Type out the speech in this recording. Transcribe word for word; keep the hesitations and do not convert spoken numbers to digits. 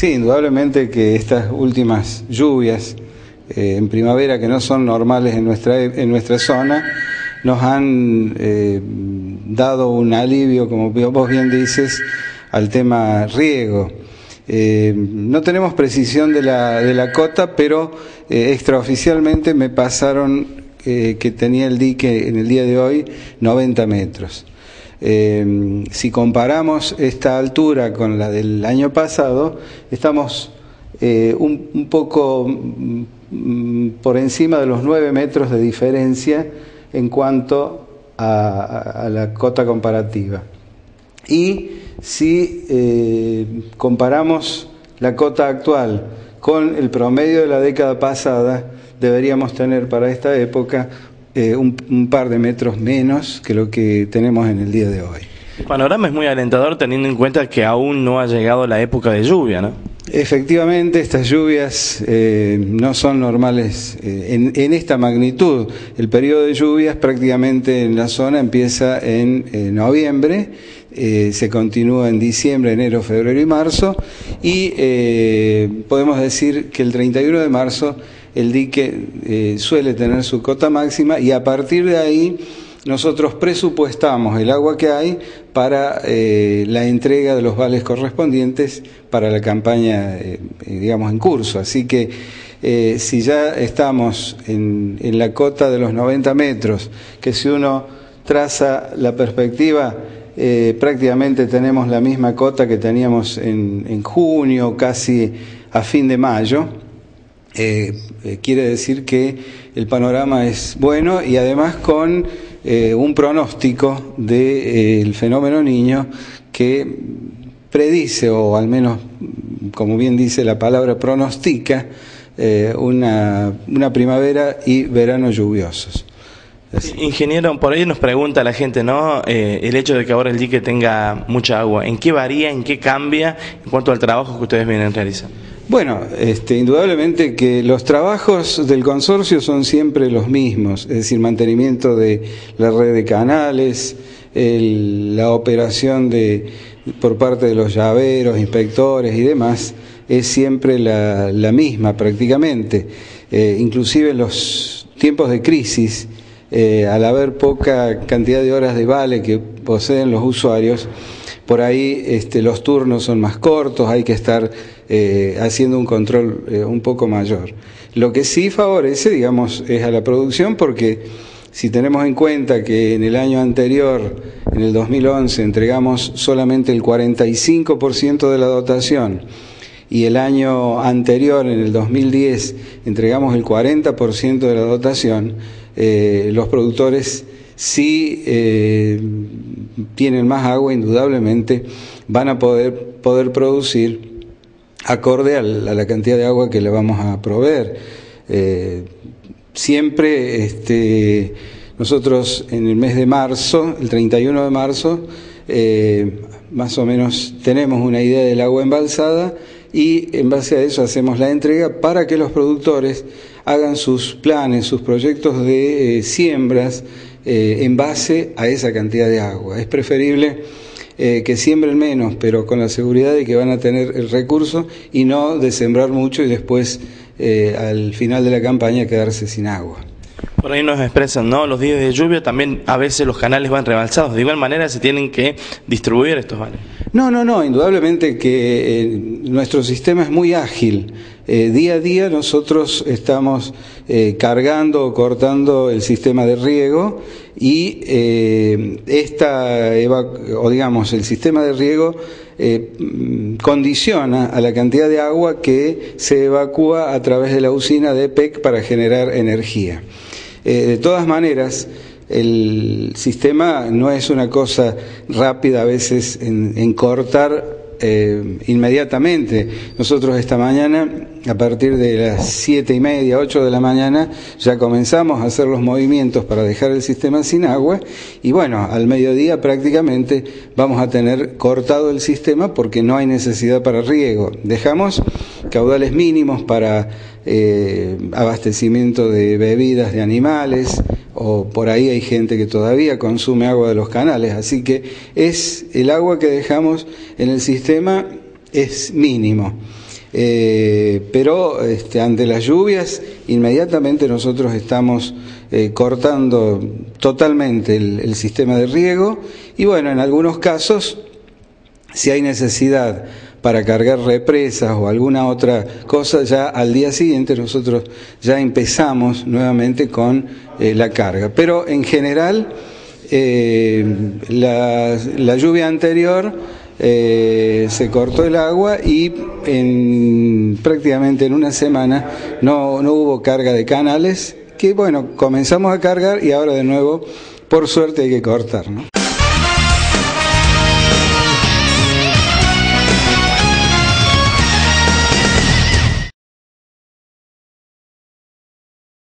Sí, indudablemente que estas últimas lluvias eh, en primavera, que no son normales en nuestra, en nuestra zona, nos han eh, dado un alivio, como vos bien dices, al tema riego. Eh, no tenemos precisión de la, de la cota, pero eh, extraoficialmente me pasaron eh, que tenía el dique en el día de hoy noventa metros. Eh, si comparamos esta altura con la del año pasado, estamos eh, un, un poco mm, por encima de los nueve metros de diferencia en cuanto a, a, a la cota comparativa. Y si eh, comparamos la cota actual con el promedio de la década pasada, deberíamos tener para esta época Eh, un, un par de metros menos que lo que tenemos en el día de hoy. El panorama es muy alentador teniendo en cuenta que aún no ha llegado la época de lluvia, ¿no? Efectivamente, estas lluvias eh, no son normales eh, en, en esta magnitud. El periodo de lluvias prácticamente en la zona empieza en eh, noviembre, eh, se continúa en diciembre, enero, febrero y marzo, y eh, podemos decir que el treinta y uno de marzo el dique eh, suele tener su cota máxima, y a partir de ahí nosotros presupuestamos el agua que hay para eh, la entrega de los vales correspondientes para la campaña, eh, digamos, en curso. Así que eh, si ya estamos en, en la cota de los noventa metros, que si uno traza la perspectiva, eh, prácticamente tenemos la misma cota que teníamos en, en junio, casi a fin de mayo. Eh, eh, quiere decir que el panorama es bueno, y además con eh, un pronóstico del eh, fenómeno Niño que predice, o al menos, como bien dice la palabra, pronostica eh, una, una primavera y verano lluviosos. Sí, ingeniero, por ahí nos pregunta la gente, ¿no? Eh, el hecho de que ahora el dique tenga mucha agua, ¿en qué varía, en qué cambia en cuanto al trabajo que ustedes vienen realizando? Bueno, este, indudablemente que los trabajos del consorcio son siempre los mismos, es decir, mantenimiento de la red de canales, el, la operación de, por parte de los llaveros, inspectores y demás, es siempre la, la misma prácticamente. Eh, inclusive en los tiempos de crisis, eh, al haber poca cantidad de horas de vale que poseen los usuarios, por ahí este, los turnos son más cortos, hay que estar eh, haciendo un control eh, un poco mayor. Lo que sí favorece, digamos, es a la producción, porque si tenemos en cuenta que en el año anterior, en el dos mil once, entregamos solamente el cuarenta y cinco por ciento de la dotación, y el año anterior, en el dos mil diez, entregamos el cuarenta por ciento de la dotación, eh, los productores sí eh, tienen más agua, indudablemente van a poder, poder producir acorde a la, a la cantidad de agua que le vamos a proveer. Eh, siempre este, nosotros en el mes de marzo, el treinta y uno de marzo, eh, más o menos tenemos una idea del agua embalsada, y en base a eso hacemos la entrega para que los productores hagan sus planes, sus proyectos de eh, siembras, Eh, en base a esa cantidad de agua. Es preferible eh, que siembren menos, pero con la seguridad de que van a tener el recurso, y no de sembrar mucho y después eh, al final de la campaña quedarse sin agua. Por ahí nos expresan, ¿no? Los días de lluvia también a veces los canales van rebalsados. De igual manera se tienen que distribuir estos vales. No, no, no. Indudablemente que eh, nuestro sistema es muy ágil. Eh, día a día nosotros estamos eh, cargando o cortando el sistema de riego, y eh, esta, o digamos, el sistema de riego eh, condiciona a la cantidad de agua que se evacúa a través de la usina de E P E C para generar energía. Eh, de todas maneras, el sistema no es una cosa rápida a veces en, en cortar eh, inmediatamente. Nosotros esta mañana, a partir de las siete y media, ocho de la mañana, ya comenzamos a hacer los movimientos para dejar el sistema sin agua, y bueno, al mediodía prácticamente vamos a tener cortado el sistema porque no hay necesidad para riego. Dejamos caudales mínimos para eh, abastecimiento de bebidas de animales, o por ahí hay gente que todavía consume agua de los canales, así que es el agua que dejamos en el sistema es mínimo. Eh, pero este, ante las lluvias, inmediatamente nosotros estamos eh, cortando totalmente el, el sistema de riego y bueno, en algunos casos, si hay necesidad para cargar represas o alguna otra cosa, ya al día siguiente nosotros ya empezamos nuevamente con eh, la carga. Pero en general, eh, la, la lluvia anterior eh, se cortó el agua y en, prácticamente en una semana no, no hubo carga de canales, que bueno, comenzamos a cargar y ahora de nuevo, por suerte, hay que cortar, ¿no?